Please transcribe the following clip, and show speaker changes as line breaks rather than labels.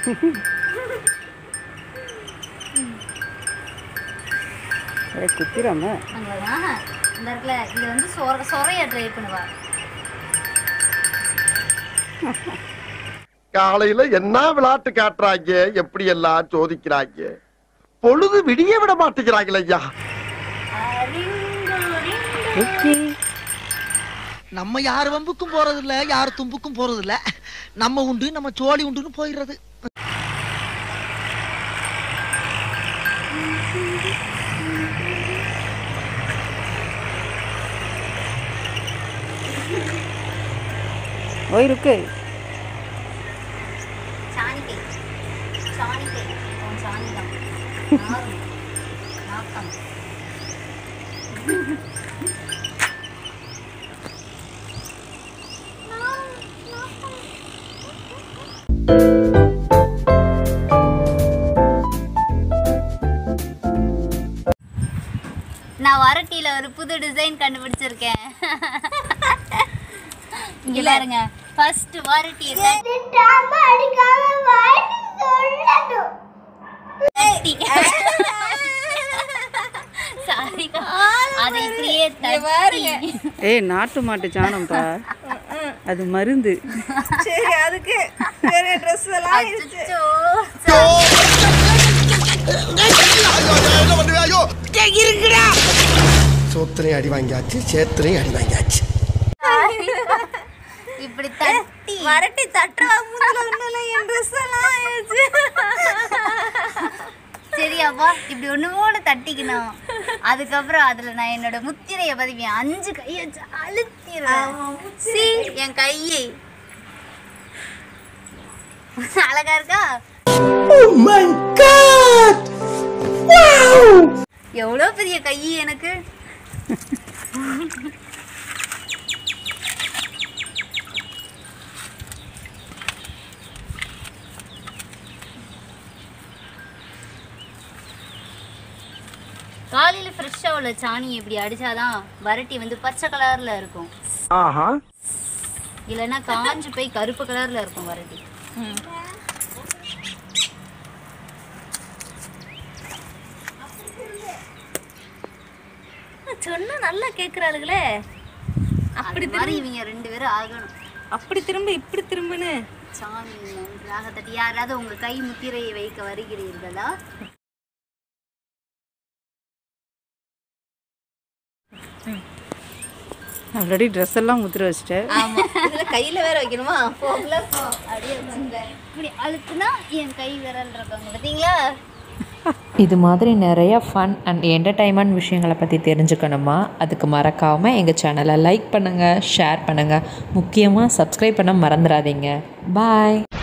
குத்திராம
இந்த இடத்துல இது வந்து சொறையா ட்ரை பண்ணுவா.
காலையில என்ன விளையாட்டு காட்டுறாங்க, எப்படி எல்லாம் சோதிக்கிறாங்க, பொழுது விடிய விட மாட்டேங்கிறாங்களே ஐயா.
நம்ம யார் வம்புக்கும் போறது இல்ல, யார் தும்புக்கும் போறது இல்ல. நம்ம உண்டு நம்ம சோழி உண்டுன்னு போயிடுறது.
ओए रुके
चानी के कौन चानी का नाकम நான் வரட்டில ஒரு புது டிசைன் கண்டுபிடிச்சிருக்கேன். இங்க பாருங்க, ஃபர்ஸ்ட் வரட்டி டாம அடிக்காம வாடி சொல்லணும். சாரி அது இப்படியே பாருங்க.
ஏய் நாட்டு மாட்டு சாணம்பா, அது மருந்து.
சரி அதுக்கு வேற Dress எல்லாம் இருக்கு.
ஐயோ இருக்குடா. சோத்திரை அடி வாங்கியாச்சு, சேத்திரை அடி வாங்கியாச்சு.
இப்படி தட்டி
வரட்டி தட்டா மூஞ்சில ஒண்ணுல என் Dress எல்லாம் ஆயிடுச்சு.
சரியாப்பா, இப்படி ஒண்ணு தட்டிக்கணும். அதுக்கப்புறம் அதுல நான் என்னோட முத்திரையை பதிவேன். 5 கையை வச்சு அழுத்திடுவேன். என் கையை அழகா இருக்கா? எவ்வளவு பெரிய கை எனக்கு. காலையில ஃப்ரெஷ்ஷா உள்ள சாணி இப்படி அடிச்சாதான் வரட்டி வந்து பச்சை கலர்ல இருக்கும். இல்லைன்னா காஞ்சு போய் கருப்பு கலர்ல இருக்கும் வரட்டி.
சொன்னா நல்லா கேக்குறாளுங்களே.
அப்படி மாதிரி இவங்க 2 பேரும் ஆகணும்.
அப்படி திரும்ப இப்படி திரும்பன்னு
சாமி நன்றாக தட்டி. யாராவது உங்க கை முத்திரையை வைக்க வருகிறீர்களா?
ஆல்ரெடி ட்ரெஸ் எல்லாம் முத்திர வச்சிட்டேன்.
ஆமா, இதுல கையில வேற வைக்கணுமா? போகல போ.
அப்படியே வச்சுட்டேன். இப்படி அழுத்துனா என் கை விரல் இருக்காங்க பாத்தீங்களா?
இது மாதிரி நிறைய ஃபன் அண்ட் என்டர்டைன்மெண்ட் விஷயங்களை பற்றி தெரிஞ்சுக்கணுமா? அதுக்கு மறக்காமல் எங்கள் சேனலை லைக் பண்ணுங்கள், ஷேர் பண்ணுங்கள், முக்கியமாக சப்ஸ்கிரைப் பண்ண மறந்துடாதீங்க. பாய்.